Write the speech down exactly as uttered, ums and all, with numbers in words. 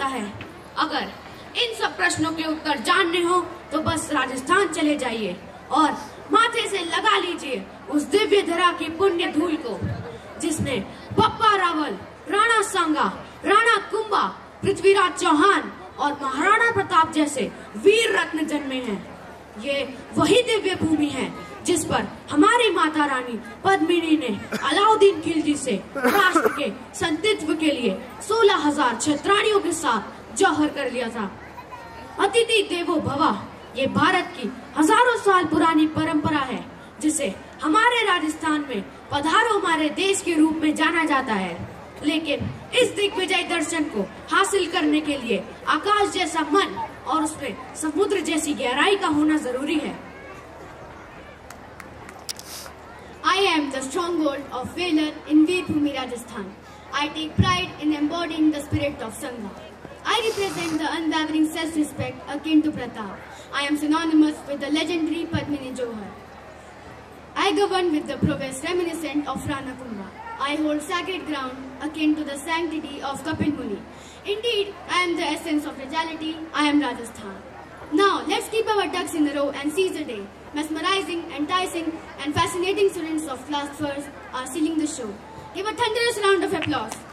है। अगर इन सब प्रश्नों के उत्तर जानने हो तो बस राजस्थान चले जाइए और माथे से लगा लीजिए उस दिव्य धरा की पुण्य धूल को, जिसने बप्पा रावल, राणा सांगा, राणा कुंभा, पृथ्वीराज चौहान और महाराणा प्रताप जैसे वीर रत्न जन्मे हैं। ये वही दिव्य भूमि है जिस पर हमारी माता रानी पद्मिनी ने अलाउद्दीन खिलजी से राष्ट्र के संतित्व के लिए सोलह हजार क्षत्राणियों के साथ जौहर कर लिया था। अतिथि देवो भव ये भारत की हजारों साल पुरानी परंपरा है, जिसे हमारे राजस्थान में पधारो हमारे देश के रूप में जाना जाता है। लेकिन इस दिग्विजय दर्शन को हासिल करने के लिए आकाश जैसा मन और उसमें समुद्र जैसी गहराई का होना जरूरी है। I am the stronghold of valor in Veerbhumi, Rajasthan. I take pride in embodying the spirit of Sangha. I represent the unwavering self-respect akin to Pratap. I am synonymous with the legendary Padmini Johar. I govern with the prowess reminiscent of Rana Kumbha. I hold sacred ground akin to the sanctity of Kapil Muni. Indeed, I am the essence of regality. I am Rajasthan. Now, let's keep our ducks in a row and seize the day. Mesmerizing, enticing, and fascinating students of class first are sealing the show. Give a thunderous round of applause.